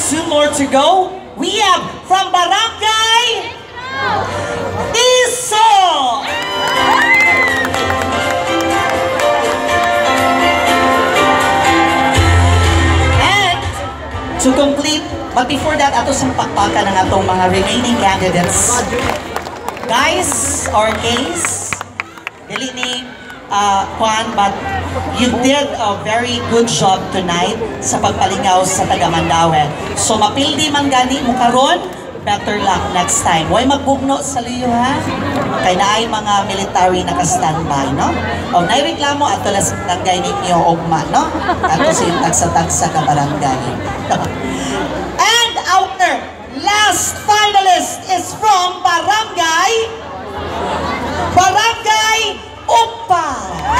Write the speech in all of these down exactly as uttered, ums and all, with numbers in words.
two more to go. We have from Barangay Iso. And to complete, but before that, ato sang pakpakan ng atong mga remaining candidates. Guys or gays, dili ni uh, Juan, but you did a very good job tonight sa pagpalingaw sa taga Mandaue. So mapildi man gani mo karon, better luck next time. Huwag magbugno sa liyo, ha? Kaya na ay mga military naka-standby, no? O naireklamo, ato lang tanggay ninyo ogma, no? Ato sa yung tagsa-tagsa ka barangay. And our last finalist is from Barangay Barangay Upa.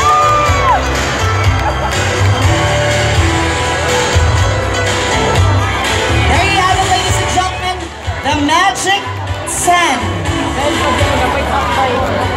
There you have it, ladies and gentlemen, the Magic ten.